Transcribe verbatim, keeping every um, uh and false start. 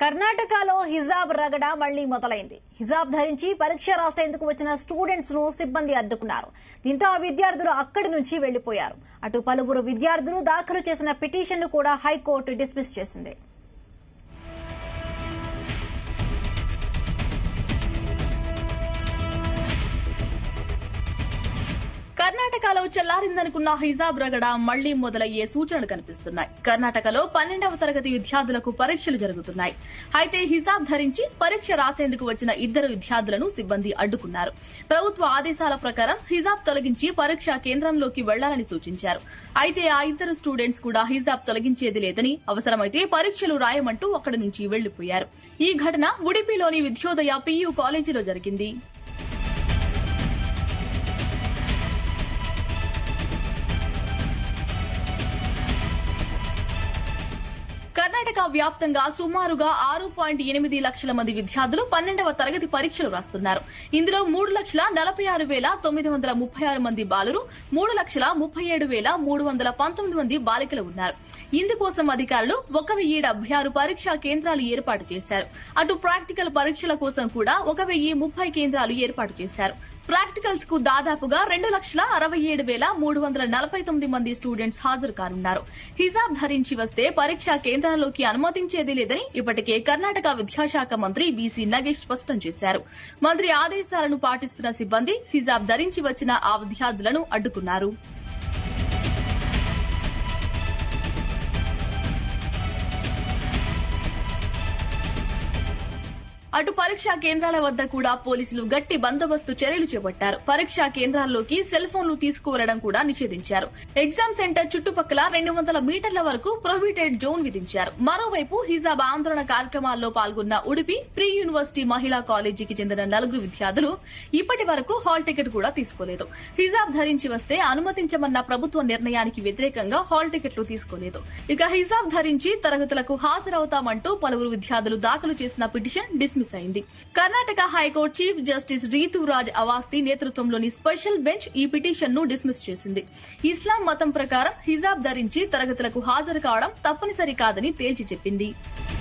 కర్ణాటకలో హిజాబ్ రగడ మళ్లీ మొదలైంది. హిజాబ్ ధరించి పరీక్ష రాసేందుకు వచ్చిన స్టూడెంట్స్ ను సిబ్బంది అడ్డుకున్నారు. దీంతో ఆ విద్యార్థులు అక్కడి నుంచి వెళ్లిపోయారు. అటు పలువురు విద్యార్థులు దాఖలు చేసిన పిటిషన్ ను కూడా హైకోర్టు డిస్మిస్ చేసింది. కర్ణాటకలో చల్లారిందనుకున్న హిజాబ్ రగడ మళ్లీ మొదలయ్యే సూచనలు కనిపిస్తున్నాయి. కర్ణాటకలో పన్నెండవ తరగతి విద్యార్థులకు పరీక్షలు జరుగుతున్నాయి. అయితే హిజాబ్ ధరించి పరీక్ష రాసేందుకు వచ్చిన ఇద్దరు విద్యార్థులను సిబ్బంది అడ్డుకున్నారు. ప్రభుత్వ ఆదేశాల ప్రకారం హిజాబ్ తొలగించి పరీక్షా కేంద్రంలోకి వెళ్లాలని సూచించారు. అయితే ఆ ఇద్దరు స్టూడెంట్స్ కూడా హిజాబ్ తొలగించేది లేదని, అవసరమైతే పరీక్షలు రాయమంటూ అక్కడి నుంచి వెళ్లిపోయారు. ఈ ఘటన ఉడిపిలోని విద్యోదయ పీయూ కాలేజీలో జరిగింది. కర్ణాటక వ్యాప్తంగా సుమారుగా ఆరు పాయింట్ ఎనిమిది లక్షల మంది విద్యార్థులు పన్నెండవ తరగతి పరీక్షలు రాస్తున్నారు. ఇందులో మూడు లక్షల నలభై ఆరు వేల తొమ్మిది వందల ముప్పై ఆరు మంది బాలురు, మూడు లక్షల ముప్పై ఏడు వేల మూడు వందల పంతొమ్మిది మంది బాలికలు ఉన్నారు. ఇందుకోసం అధికారులు ఒక వెయ్యి డెబ్బై ఆరు పరీక్షా కేంద్రాలు ఏర్పాటు చేశారు. అటు ప్రాక్టికల్ పరీక్షల కోసం కూడా ఒక వెయ్యి ముప్పై కేంద్రాలు ఏర్పాటు చేశారు. ప్రాక్టికల్స్ కు దాదాపుగా రెండు లక్షల అరవై ఏడు వేల మూడు వందల నలభై తొమ్మిది మంది స్టూడెంట్స్ హాజరు కానున్నారు. హిజాబ్ ధరించి వస్తే పరీక్షా కేంద్రాల్లోకి అనుమతించేది లేదని ఇప్పటికే కర్ణాటక విద్యాశాఖ మంత్రి బీసీ నగేష్ స్పష్టం చేశారు. మంత్రి ఆదేశాలను పాటిస్తున్న సిబ్బంది హిజాబ్ ధరించి వచ్చిన ఆ విద్యార్థులను అడ్డుకున్నారు. అటు పరీక్షా కేంద్రాల వద్ద కూడా పోలీసులు గట్టి బందోబస్తు చర్యలు చేపట్టారు. పరీక్షా కేంద్రాల్లోకి సెల్ ఫోన్లు తీసుకువెళ్లడం కూడా నిషేధించారు. ఎగ్జామ్ సెంటర్ చుట్టుపక్కల రెండు వందల మీటర్ల వరకు ప్రొహిబిటెడ్ జోన్ విధించారు. మరోవైపు హిజాబ్ ఆందోళన కార్యక్రమాల్లో పాల్గొన్న ఉడిపి ప్రీ యూనివర్సిటీ మహిళా కాలేజీకి చెందిన నలుగురు విద్యార్థులు ఇప్పటి వరకు హాల్ టికెట్ కూడా తీసుకోలేదు. హిజాబ్ ధరించి వస్తే అనుమతించమన్న ప్రభుత్వ నిర్ణయానికి వ్యతిరేకంగా హాల్ టికెట్లు తీసుకోలేదు. ఇక హిజాబ్ ధరించి తరగతులకు హాజరవుతామంటూ పలువురు విద్యార్థులు దాఖలు చేసిన పిటిషన్ డిస్మిస్ అయింది. Karnataka high court chief justice Rituraj Awasthi నేతృత్వంలోని స్పెషల్ బెంచ్ ఈ పిటిషన్ ను డిస్మిస్ చేసింది. ఇస్లాం మతం ప్రకారం హిజాబ్ ధరించి తరగతులకు హాజరు కావడం తప్పనిసరి కాదని తేల్చి చెప్పింది.